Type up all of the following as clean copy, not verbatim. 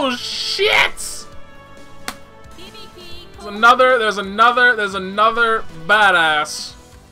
Oh shit! There's another badass.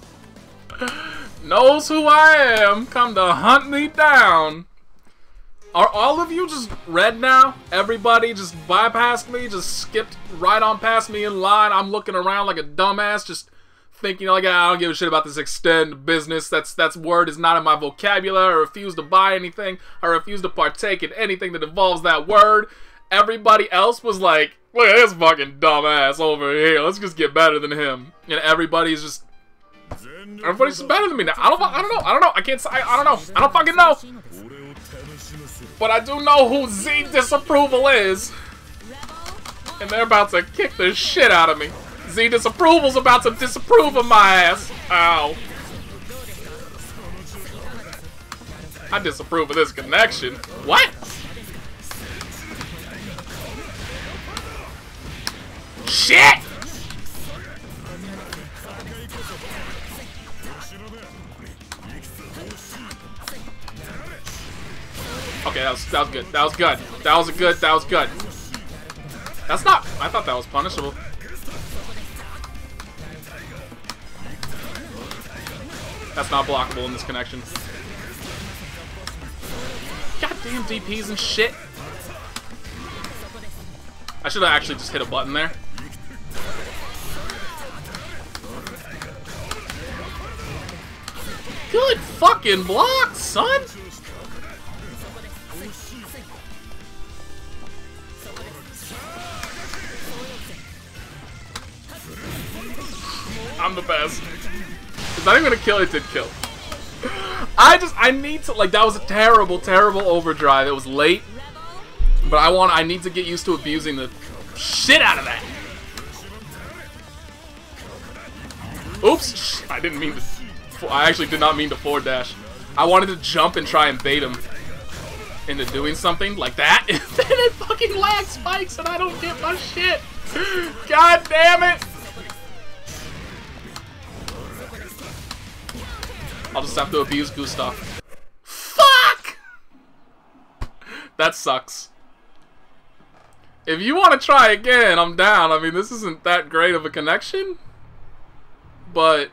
Knows who I am. Come to hunt me down. Are all of you just red now? Everybody just bypassed me, just skipped right on past me in line. I'm looking around like a dumbass, just thinking like, I don't give a shit about this extend business. That's word is not in my vocabulary. I refuse to buy anything. I refuse to partake in anything that involves that word. Everybody else was like, look at this fucking dumbass over here. Let's just get better than him. And everybody's just better than me now. I don't know. I can't say. I don't know. I don't fucking know. But I do know who Z Disapproval is. And they're about to kick the shit out of me. Z Disapproval's about to disapprove of my ass. Ow. I disapprove of this connection. What? Shit! Okay, that was good. That was good. That was good. That's not... I thought that was punishable. That's not blockable in this connection. Goddamn DPs and shit. I should have actually just hit a button there. Good fucking block, son! I'm the best. It's not even gonna kill, it did kill. I need to, like, that was a terrible, terrible overdrive. It was late. But I need to get used to abusing the shit out of that. Oops! I didn't mean to, I actually did not mean to forward dash. I wanted to jump and try and bait him into doing something like that. And then it fucking lag spikes and I don't get my shit. God damn it! I'll just have to abuse Gustav. Fuck! That sucks. If you want to try again, I'm down. I mean, this isn't that great of a connection. But...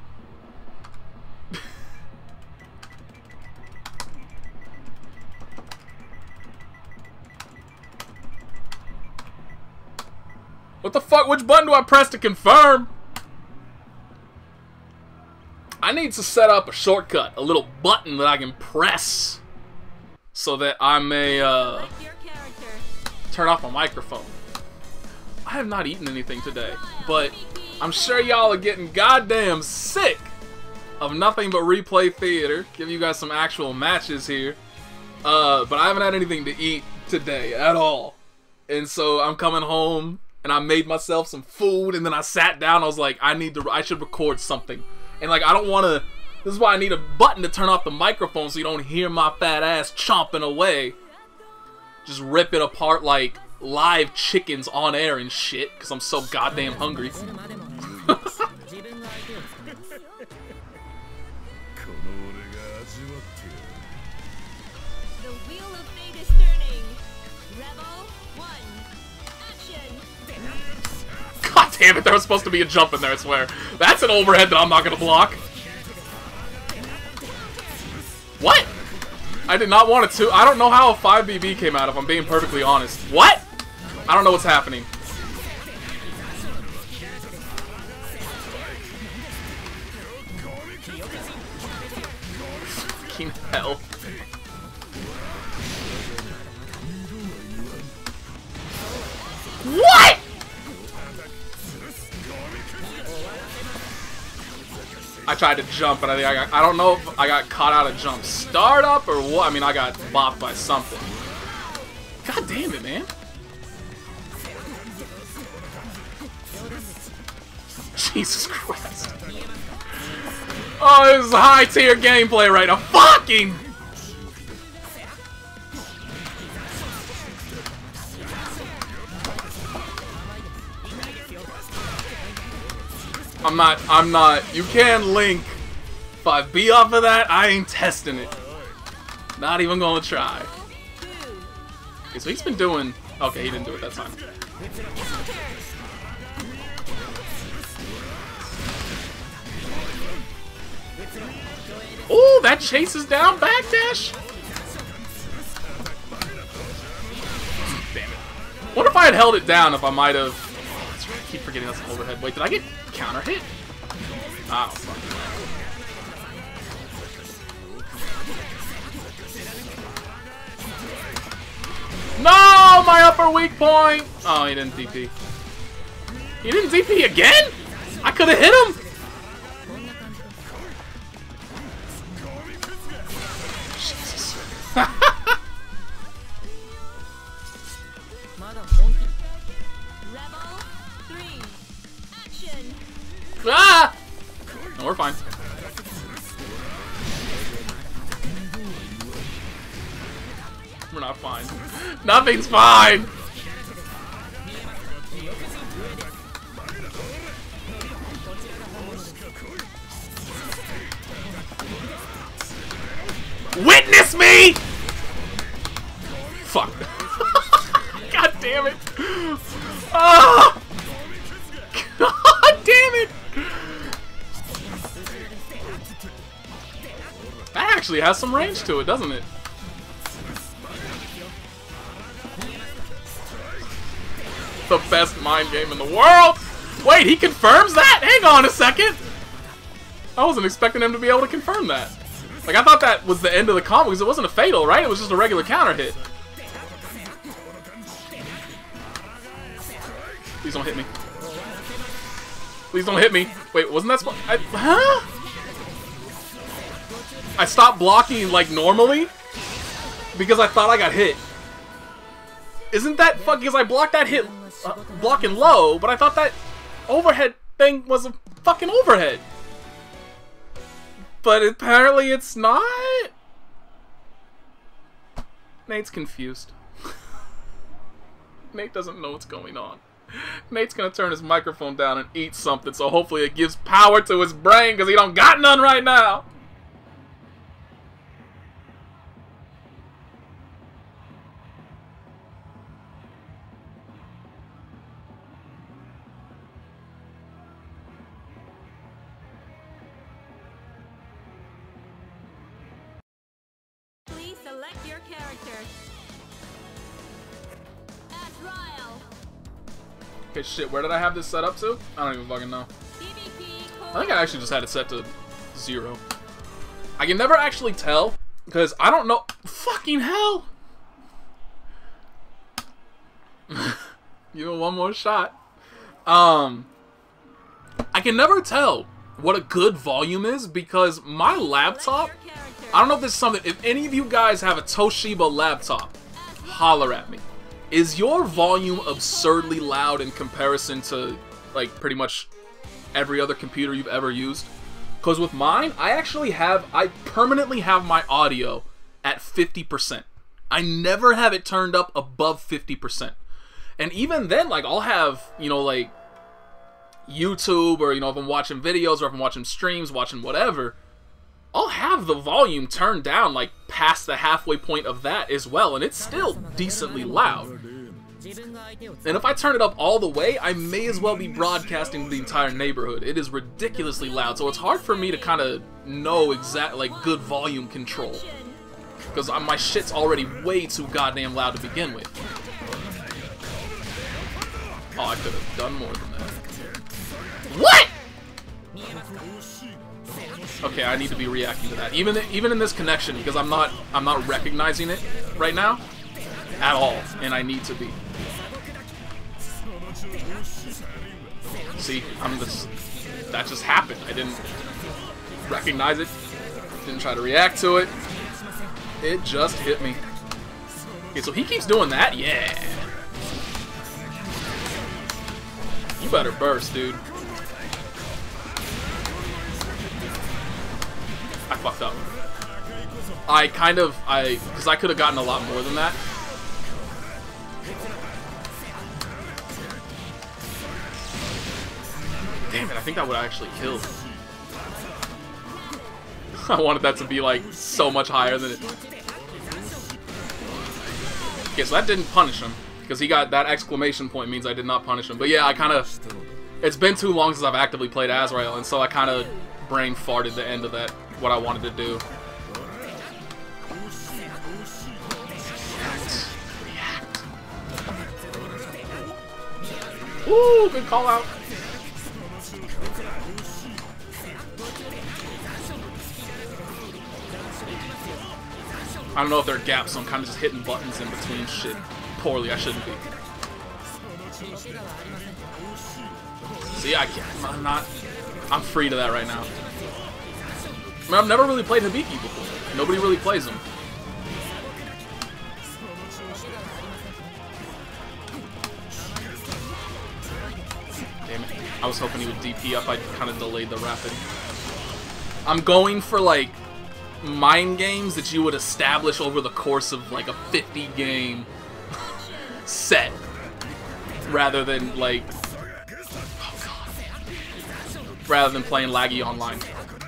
what the fuck? Which button do I press to confirm? I need to set up a shortcut, a little button that I can press so that I may turn off my microphone. I have not eaten anything today, but I'm sure y'all are getting goddamn sick of nothing but replay theater. Give you guys some actual matches here. But I haven't had anything to eat today at all. And so I'm coming home and I made myself some food and then I sat down. I was like, I should record something. And like, I don't want to, this is why I need a button to turn off the microphone so you don't hear my fat ass chomping away. Just rip it apart like live chickens on air and shit, because I'm so goddamn hungry. God damn it, there was supposed to be a jump in there, I swear. That's an overhead that I'm not gonna block. What? I did not want it to. I don't know how a 5BB came out, if I'm being perfectly honest. What? I don't know what's happening. Fucking hell. What? I tried to jump, but I don't know if I got caught out of jump startup or what. I mean, I got bopped by something. God damn it, man. Jesus Christ. Oh, this is high tier gameplay right now. Fucking! I'm not, you can link 5B off of that, I ain't testing it. Not even gonna try. Okay, so he's been doing... Okay, he didn't do it that time. Ooh, that chases down backdash! Damn it. What if I had held it down if I might have... I keep forgetting that's an overhead. Wait, did I get counter hit? Oh, fuck. No! My upper weak point! Oh, he didn't DP. He didn't DP again? I could have hit him! Jesus. Ah! No, we're fine. We're not fine. Nothing's fine! Witness me! Fuck. God damn it. Oh! God damn it! That actually has some range to it, doesn't it? The best mind game in the world! Wait, he confirms that? Hang on a second! I wasn't expecting him to be able to confirm that. Like, I thought that was the end of the combo because it wasn't a fatal, right? It was just a regular counter hit. Please don't hit me. Please don't hit me. Wait, wasn't that... Huh? I stopped blocking, like, normally because I thought I got hit. Isn't that fuck? Because I blocked that hit blocking low, but I thought that overhead thing was a fucking overhead. But apparently it's not. Nate's confused. Nate doesn't know what's going on. Nate's gonna turn his microphone down and eat something, so hopefully it gives power to his brain, because he don't got none right now. Okay, shit, where did I have this set up to? I don't even fucking know. I think I actually just had it set to 0. I can never actually tell, because I don't know. Fucking hell! You know, one more shot. I can never tell what a good volume is, because my laptop, I don't know if this is something, if any of you guys have a Toshiba laptop, holler at me. Is your volume absurdly loud in comparison to, like, pretty much every other computer you've ever used? Because with mine, I permanently have my audio at 50%. I never have it turned up above 50%. And even then, like, I'll have, you know, like, YouTube, or, you know, if I'm watching videos, or if I'm watching streams, watching whatever, I'll have the volume turned down, like, past the halfway point of that as well, and it's still decently loud. And if I turn it up all the way, I may as well be broadcasting to the entire neighborhood. It is ridiculously loud, so it's hard for me to kind of know exactly, like, good volume control. Because my shit's already way too goddamn loud to begin with. Oh, I could have done more than that. What?! Okay, I need to be reacting to that. Even in this connection, because I'm not recognizing it right now at all, and I need to be. See, that just happened. I didn't recognize it. Didn't try to react to it. It just hit me. Okay, so he keeps doing that? Yeah. You better burst, dude. I fucked up. Because I could have gotten a lot more than that. Damn it, I think that would have actually killed. I wanted that to be, like, so much higher than it. Okay, so that didn't punish him. Because he got that exclamation point means I did not punish him. But yeah, I kind of... It's been too long since I've actively played Azrael, and so I kind of brain farted the end of that, what I wanted to do. React. Ooh, good call out. I don't know if there are gaps, so I'm kind of just hitting buttons in between shit poorly. I shouldn't be. See, I'm free to that right now. I mean, I've never really played Hibiki before. Nobody really plays him. Damn it. I was hoping he would DP up. I kind of delayed the rapid. I'm going for, like, mind games that you would establish over the course of, like, a 50-game set. Rather than, like... rather than playing laggy online.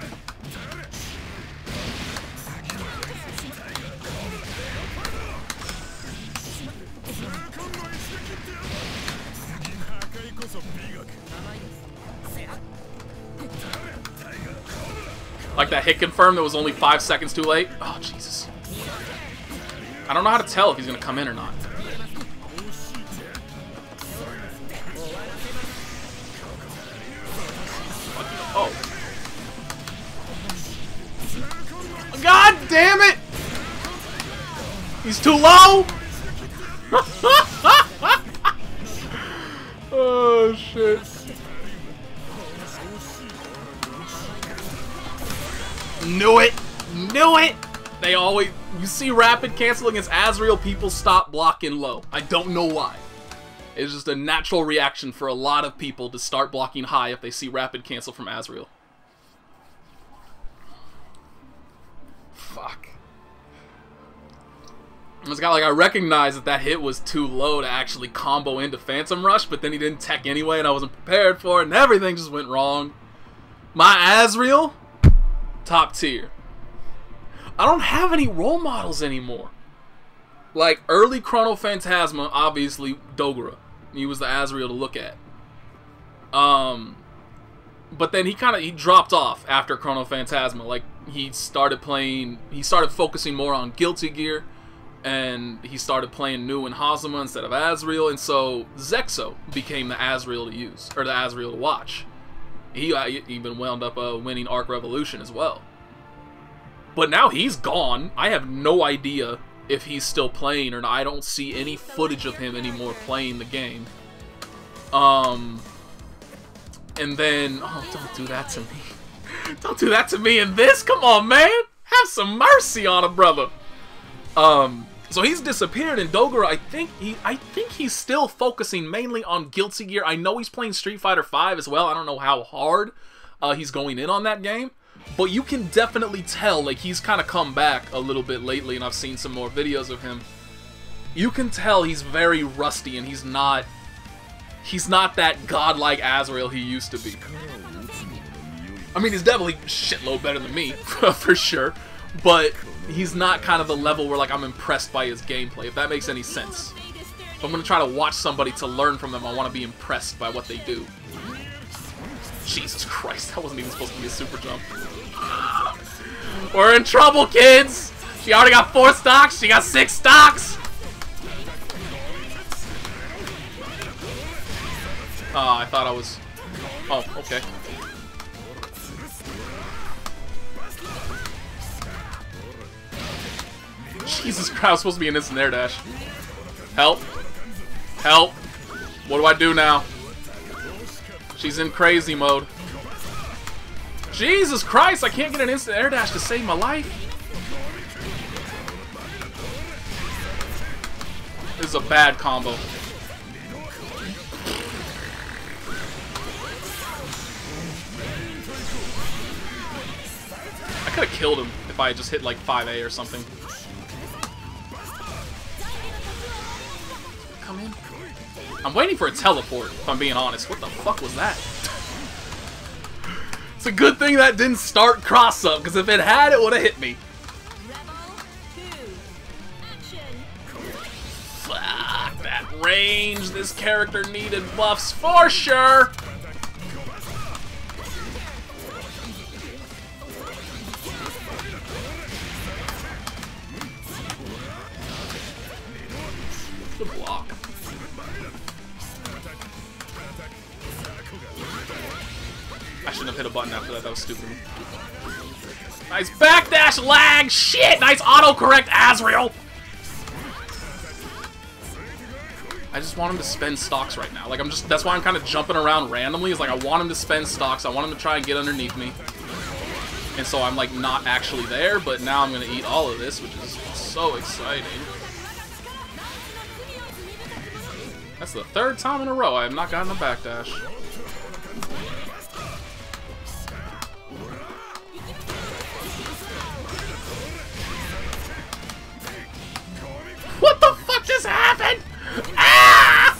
Like that hit confirm that was only 5 seconds too late. Oh, Jesus. I don't know how to tell if he's going to come in or not. Oh. God damn it! He's too low! Oh, shit. Knew it! Knew it! They always... You see rapid cancel against Azrael, people stop blocking low. I don't know why. It's just a natural reaction for a lot of people to start blocking high if they see rapid cancel from Azrael. Fuck. It's got like, I recognize that that hit was too low to actually combo into Phantom Rush, but then he didn't tech anyway and I wasn't prepared for it and everything just went wrong. My Azrael, top tier. I don't have any role models anymore. Like, early Chrono Phantasma, obviously, Dogura. He was the Azrael to look at. But then he dropped off after Chrono Phantasma. Like, he started focusing more on Guilty Gear, and he started playing Nu and Hazama instead of Azrael, and so Zexo became the Azrael to use, or the Azrael to watch. He even wound up winning Arc Revolution as well. But now he's gone. I have no idea if he's still playing or not. I don't see any footage of him anymore playing the game. And then... Oh, don't do that to me. Don't do that to me in this. Come on, man. Have some mercy on a brother. So he's disappeared, and Dogura, I think he's still focusing mainly on Guilty Gear. I know he's playing Street Fighter V as well. I don't know how hard he's going in on that game. But you can definitely tell, like, he's kind of come back a little bit lately, and I've seen some more videos of him. You can tell he's very rusty, and he's not that godlike Azrael he used to be. I mean, he's definitely shitload better than me, for sure. But he's not kind of the level where, like, I'm impressed by his gameplay, if that makes any sense. If I'm going to try to watch somebody to learn from them, I want to be impressed by what they do. Jesus Christ, that wasn't even supposed to be a super jump. We're in trouble, kids! She already got 4 stocks, she got 6 stocks! I thought I was... Oh, okay. Jesus Christ, I was supposed to be an instant air dash. Help. Help. What do I do now? She's in crazy mode. Jesus Christ, I can't get an instant air dash to save my life. This is a bad combo. I could have killed him if I had just hit like 5A or something. Come in. I'm waiting for a teleport, if I'm being honest. What the fuck was that? It's a good thing that didn't start cross-up, because if it had, it would have hit me. range. This character needed buffs for sure. Good block. I shouldn't have hit a button after that. That was stupid. Nice backdash lag. Shit. Nice autocorrect, Azrael. I just want him to spend stocks right now. Like, that's why I'm kind of jumping around randomly. Is like, I want him to spend stocks. I want him to try and get underneath me. And so I'm, like, not actually there. But now I'm going to eat all of this, which is so exciting. That's the third time in a row I have not gotten a backdash. What the fuck just happened? Ah!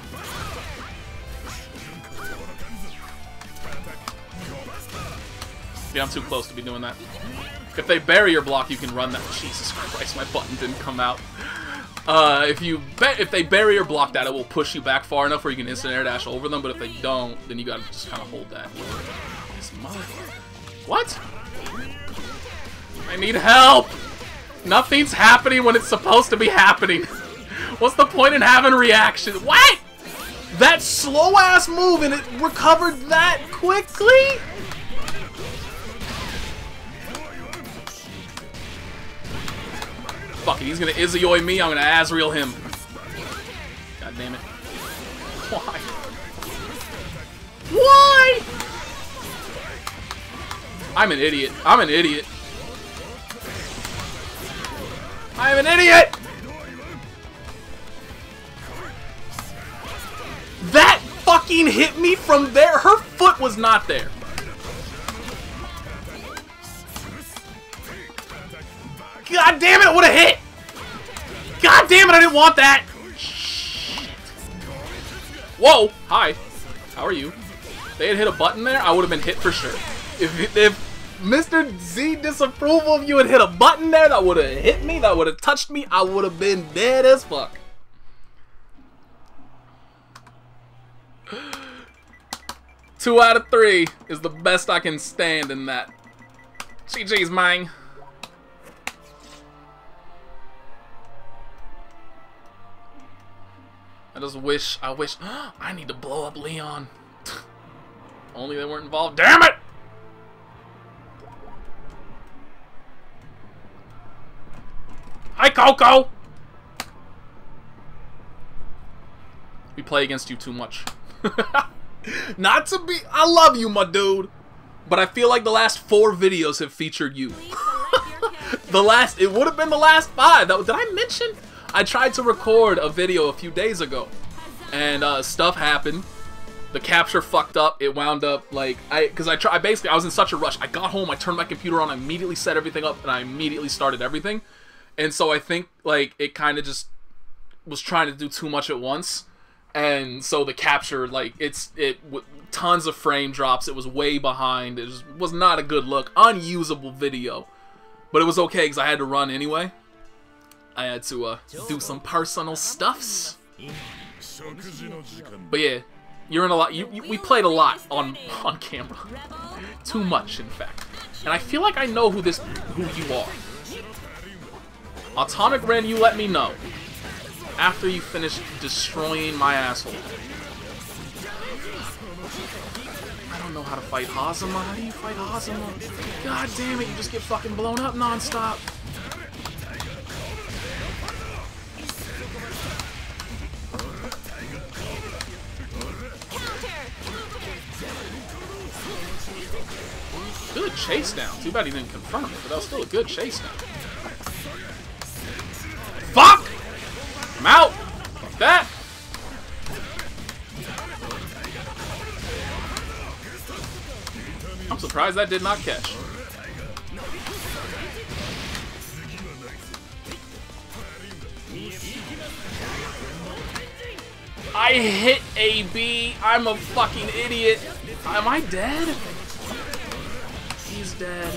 Yeah, I'm too close to be doing that. If they barrier block, you can run that. Jesus Christ, my button didn't come out. If they barrier block that, it will push you back far enough where you can instant air dash over them. But if they don't, then you gotta just kind of hold that. This motherfucker. What? I need help. Nothing's happening when it's supposed to be happening. What's the point in having reaction? What? That slow-ass move and it recovered that quickly? Fuck it, he's gonna Izzy-oi me, I'm gonna Azrael him. God damn it. Why? Why? I'm an idiot. I'm an idiot. I'm an idiot! That fucking hit me from there. Her foot was not there. God damn it, it would have hit! God damn it, I didn't want that! Shit. Whoa! Hi. How are you? If they had hit a button there, I would have been hit for sure. If Mr. Z disapproval of you had hit a button there, that would have hit me, that would have touched me, I would have been dead as fuck. Two out of 3 is the best I can stand in that. GG's, man. I wish, I need to blow up Leon. Only they weren't involved. Damn it! Hi, Coco! We play against you too much. Not to be... I love you, my dude. But I feel like the last 4 videos have featured you. It would have been the last 5. Did I mention? I tried to record a video a few days ago. And stuff happened. The capture fucked up. It wound up like... Because I was in such a rush. I got home, I turned my computer on, I immediately set everything up, and I immediately started everything. And so I think, like, it kind of just was trying to do too much at once. And so the capture, like, tons of frame drops. It was way behind. It was not a good look. Unusable video. But it was okay because I had to run anyway. I had to do some personal stuffs. But yeah, you're in a lot. We played a lot on camera. Too much, in fact. And I feel like I know who you are. Atomic Ren, you let me know after you finish destroying my asshole. I don't know how to fight Hazama. How do you fight Hazama? God damn it, you just get fucking blown up non-stop. Good chase down. Too bad he didn't confirm it, but that was still a good chase down. Fuck! I'm out! Fuck that! I'm surprised that did not catch. I hit AB. I'm a fucking idiot. Am I dead? He's dead.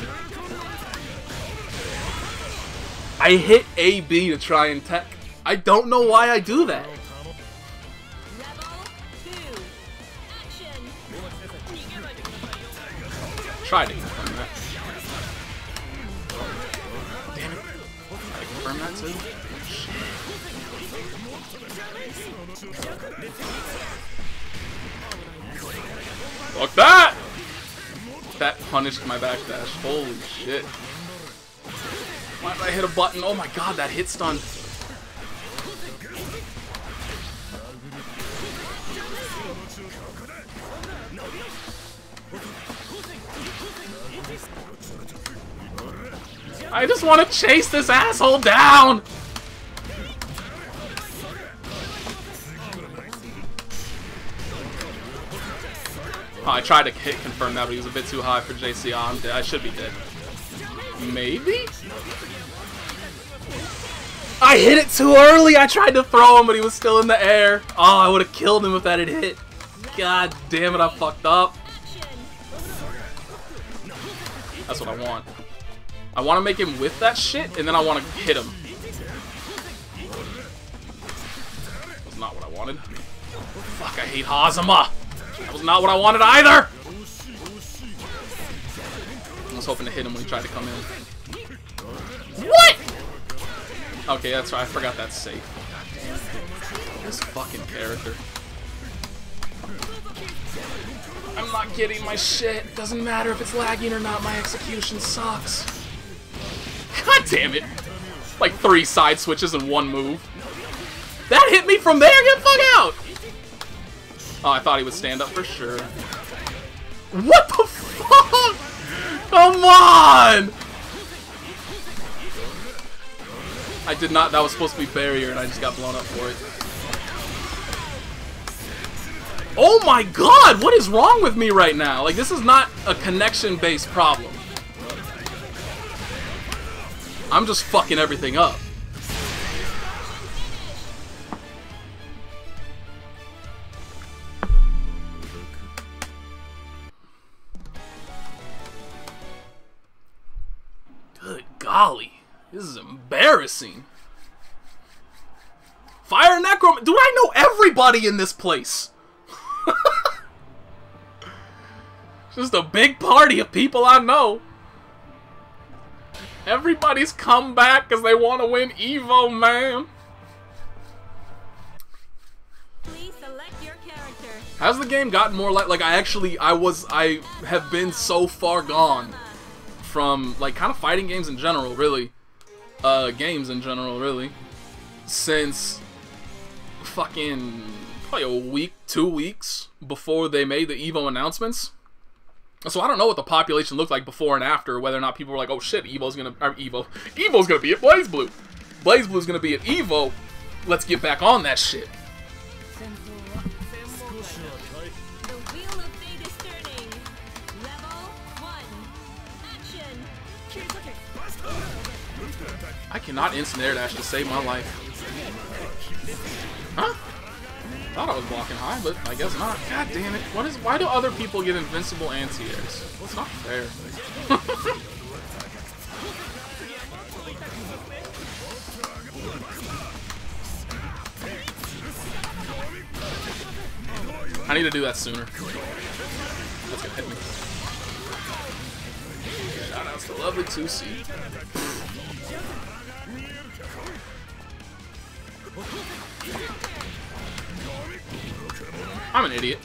I hit AB to try and tech. I don't know why I do that. Tried to confirm that. Damn it. Tried to confirm that too. Fuck that! That punished my backdash. Holy shit. Why did I hit a button? Oh my god, that hit stun. I just want to chase this asshole down! Oh, I tried to hit confirm that, but he was a bit too high for JC. Oh, I'm dead. I should be dead. Maybe? I hit it too early! I tried to throw him, but he was still in the air. Oh, I would have killed him if that had hit. God damn it, I fucked up. That's what I want. I want to make him with that shit, and then I want to hit him. That's not what I wanted. Fuck, I hate Hazama! That was not what I wanted either! I was hoping to hit him when he tried to come in. What?! Okay, that's right. I forgot that's safe. God damn it. This fucking character. I'm not getting my shit. Doesn't matter if it's lagging or not. My execution sucks. God damn it. Like 3 side switches in 1 move. That hit me from there? Get the fuck out! Oh, I thought he would stand up for sure. What the fuck? Come on! I did not. That was supposed to be barrier, and I just got blown up for it. Oh my god! What is wrong with me right now? Like, this is not a connection-based problem. I'm just fucking everything up. Good golly. This is embarrassing. Fire Necrom. Dude, I know everybody in this place. Just a big party of people I know. Everybody's come back because they want to win Evo, man. Please select your character. Has the game gotten more like I have been so far gone from like kind of fighting games in general, really. Games in general, really. Since fucking probably a week, 2 weeks before they made the Evo announcements. So I don't know what the population looked like before and after, whether or not people were like, oh shit, Evo's gonna be at BlazBlue. BlazBlue's gonna be at Evo. Let's get back on that shit. The wheel of fate is turning. Level 1. Action. I cannot instant air dash to save my life. Huh? Thought I was blocking high, but I guess not. God damn it. Why do other people get invincible anti-airs? Well, it's not fair. I need to do that sooner. That's gonna hit me. Shoutouts to lovely 2C. I'm an idiot.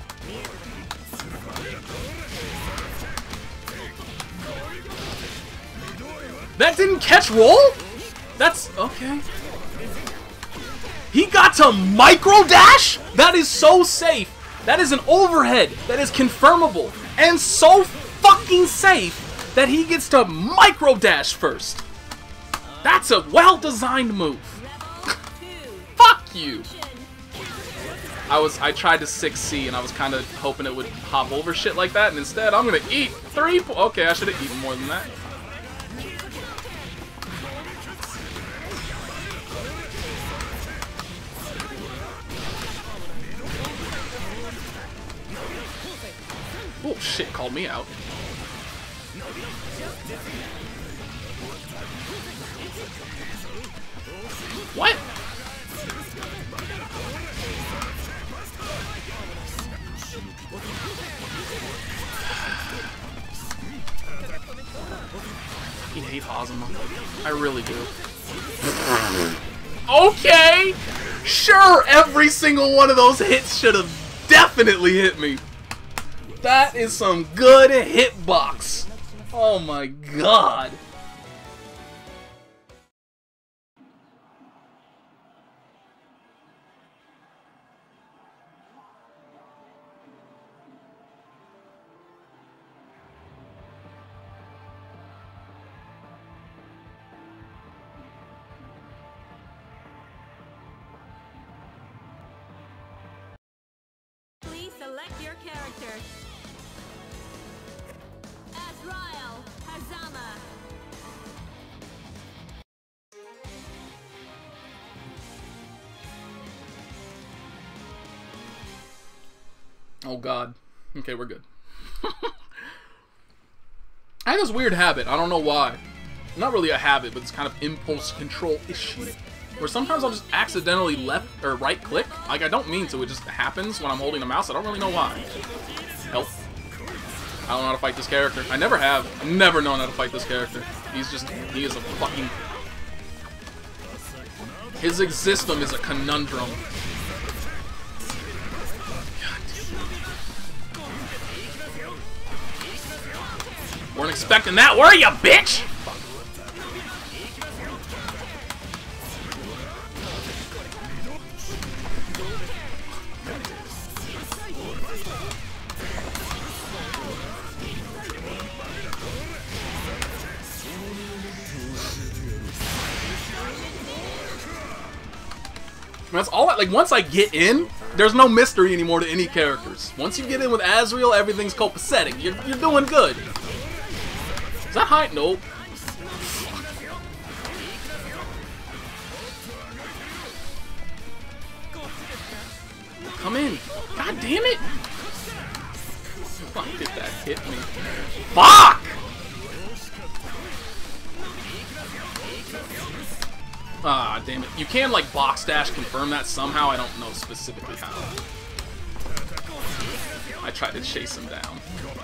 That didn't catch roll? That's okay. He got to micro dash? That is so safe. That is an overhead. That is confirmable. And so fucking safe that he gets to micro dash first. That's a well-designed move. Fuck you. I tried to 6C and I was kind of hoping it would hop over shit like that, and instead I'm gonna eat 3. Okay, I should have eaten more than that. Oh shit, called me out. What? Kazuma. I really do. Okay! Sure, every single one of those hits should have definitely hit me. That is some good hitbox. Oh my god. Please select your character. Azrael Hazama. Oh god. Okay, we're good. I have this weird habit. I don't know why. Not really a habit, but it's kind of impulse control issue. Where sometimes I'll just accidentally left or right click. Like, I don't mean to. It just happens when I'm holding a mouse. I don't really know why. Help. I don't know how to fight this character. I never have. I've never known how to fight this character. He is a fucking... His existence is a conundrum. Weren't expecting that, were ya, bitch? That's all. Like, once I get in, there's no mystery anymore to any characters. Once you get in with Azrael, everything's copacetic. You're doing good. Is that high? Nope. Come in. God damn it. Fuck, did that hit me? Fuck! Ah, damn it. You can, like, box dash confirm that somehow. I don't know specifically how. I tried to chase him down.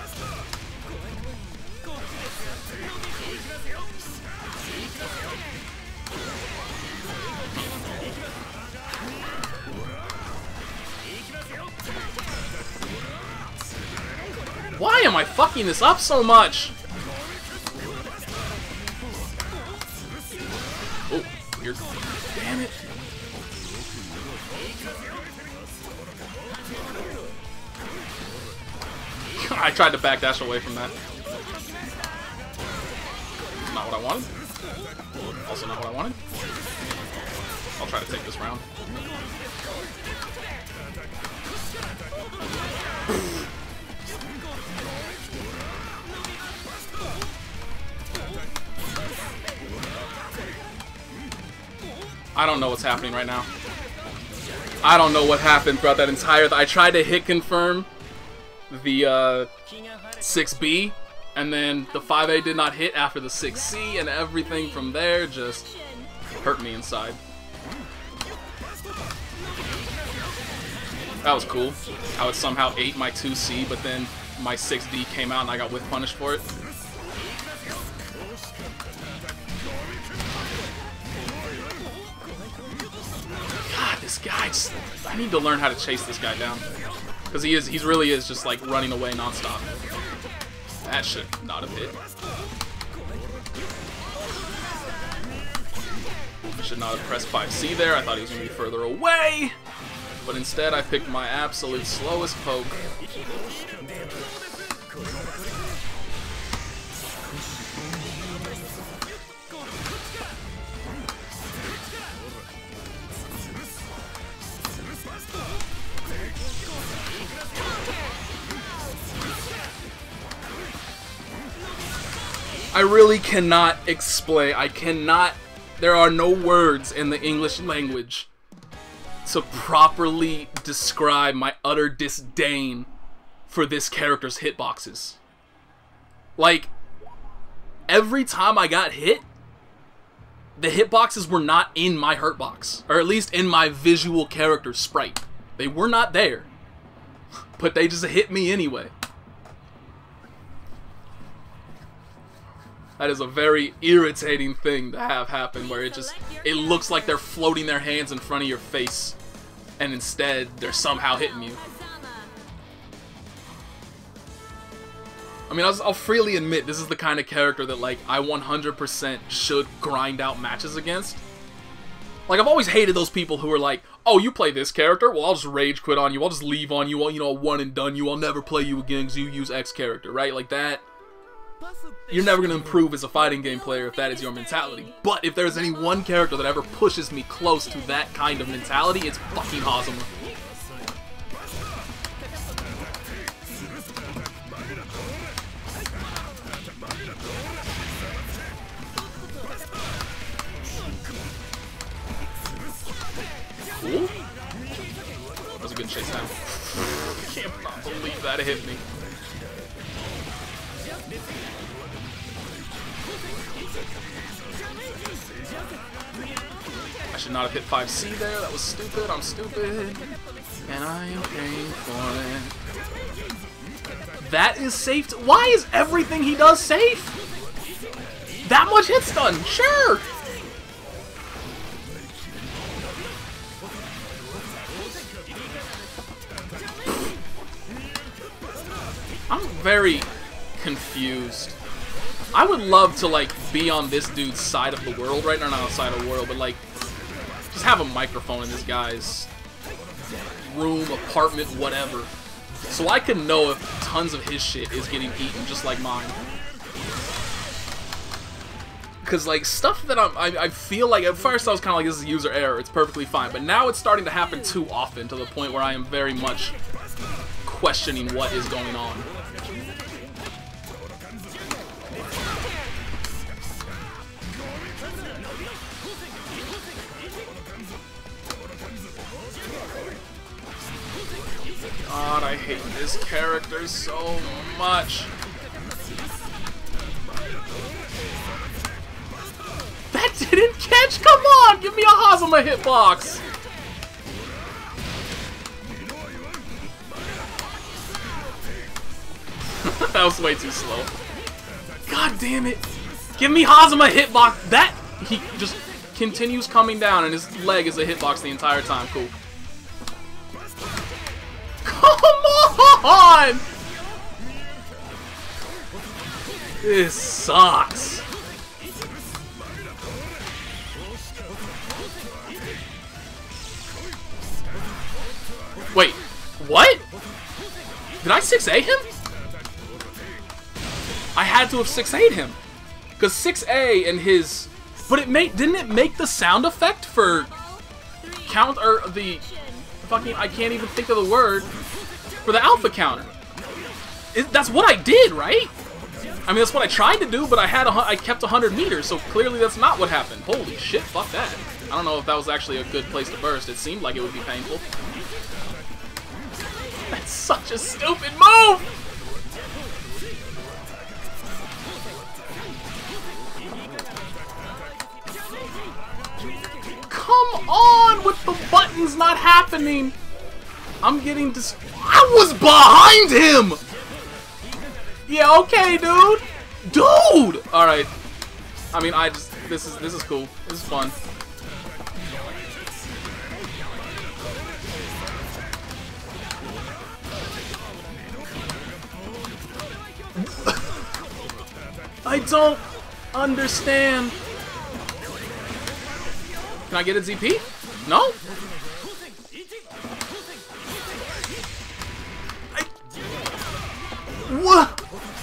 Why am I fucking this up so much? Oh, weird. Damn it. I tried to backdash away from that. Not what I wanted. Also not what I wanted. I'll try to take this round. I don't know what's happening right now. I don't know what happened throughout that entire... I tried to hit confirm the 6B, and then the 5A did not hit after the 6C, and everything from there just hurt me inside. That was cool. I would somehow ate my 2C, but then my 6D came out and I got whiff punished for it. God, this guy just... I need to learn how to chase this guy down. Because he really is just like running away nonstop. That should not have hit. I should not have pressed 5C there. I thought he was going to be further away. But instead I picked my absolute slowest poke. I really cannot explain. There are no words in the English language to properly describe my utter disdain for this character's hitboxes. Like, every time I got hit, the hitboxes were not in my hurtbox. Or at least in my visual character sprite. They were not there. But they just hit me anyway. That is a very irritating thing to have happen, where it looks like they're floating their hands in front of your face, and instead they're somehow hitting you. I mean, I'll freely admit this is the kind of character that, like, I 100% should grind out matches against. Like, I've always hated those people who are like, oh, you play this character? Well, I'll just rage quit on you. I'll just leave on you. You know, one and done you. I'll never play you again because you use X character, right? Like that. You're never going to improve as a fighting game player if that is your mentality. But if there's any one character that ever pushes me close to that kind of mentality, it's fucking Hazama. Cool. That was a good chase down. I can't not believe that hit me. I should not have hit 5C there. That was stupid. I'm stupid. And I am paying for it. That is safe. Why is everything he does safe? That much hit stun. Sure. I'm very confused. I would love to, like, be on this dude's side of the world right now. Not on the side of the world, but, like, just have a microphone in this guy's room, apartment, whatever. So I can know if tons of his shit is getting eaten just like mine. Because, like, stuff that I feel like, at first I was kind of like, this is user error, it's perfectly fine. But now it's starting to happen too often, to the point where I am very much questioning what is going on. God, I hate this character so much. That didn't catch? Come on! Give me a Hazama hitbox! That was way too slow. God damn it! Give me Hazama hitbox! That, he just continues coming down and his leg is a hitbox the entire time. Cool. Come on! This sucks. Wait, what? Did I 6A him? I had to have 6A'd him. Because 6A and his... But didn't it make the sound effect for count, or the fucking, I can't even think of the word, for the alpha counter? That's what I did, right? I mean, that's what I tried to do, but I kept 100 meters, so clearly that's not what happened. Holy shit, fuck that. I don't know if that was actually a good place to burst. It seemed like it would be painful. That's such a stupid move! Come on with the buttons not happening! I'm getting I was behind him! Yeah, okay, dude! Dude! Alright. I mean, this is cool. This is fun. I don't understand. Can I get a ZP? No? What?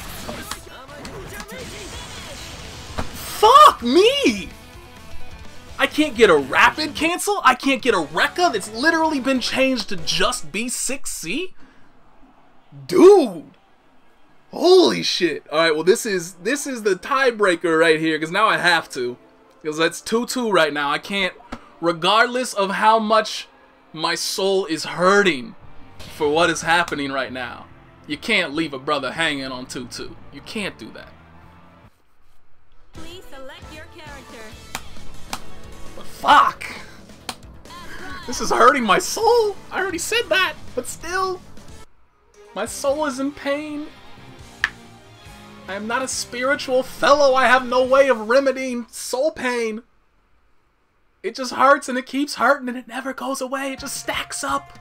Fuck me! I can't get a rapid cancel? I can't get a Rekka that's literally been changed to just be 6C? Dude! Holy shit. Alright, well this is the tiebreaker right here, because now I have to. Because that's 2-2 right now. I can't, regardless of how much my soul is hurting for what is happening right now, you can't leave a brother hanging on 2-2. You can't do that. Please select your character. But fuck! This is hurting my soul! I already said that, but still, my soul is in pain. I am not a spiritual fellow. I have no way of remedying soul pain. It just hurts and it keeps hurting and it never goes away. It just stacks up.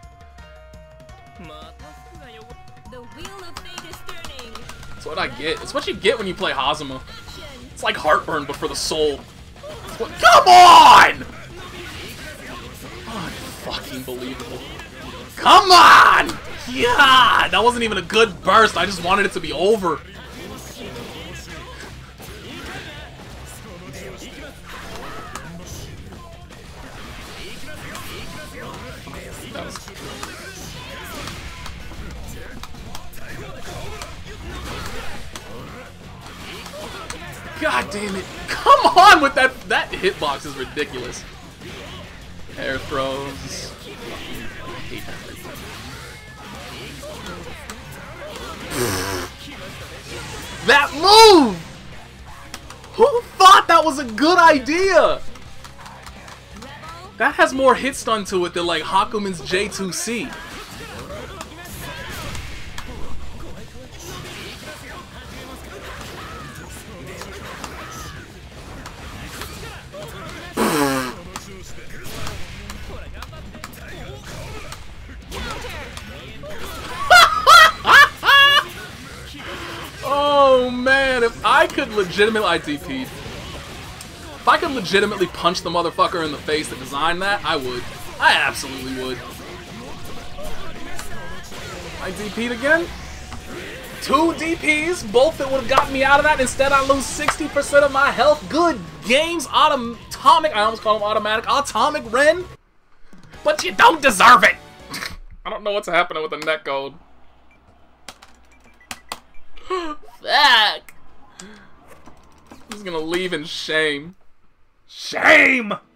The wheel of fate is turning. That's what I get. It's what you get when you play Hazama. It's like Heartburn, but for the soul. Come on! Fucking believable. Come on! Yeah! That wasn't even a good burst. I just wanted it to be over. God damn it. Come on with that. That hitbox is ridiculous. Air throws. I hate that. That move! Who thought that was a good idea? That has more hit stun to it than like Hakumen's J2C. Oh man, if I could legitimately ITP, if I could legitimately punch the motherfucker in the face that designed that, I would. I absolutely would. I DP'd again? 2 DPs, both that would have gotten me out of that. Instead, I lose 60% of my health. Good games, Atomic. I almost call him Automatic. Atomic Ren. But you don't deserve it. I don't know what's happening with the netcode. Fuck. I'm just gonna leave in shame. Shame!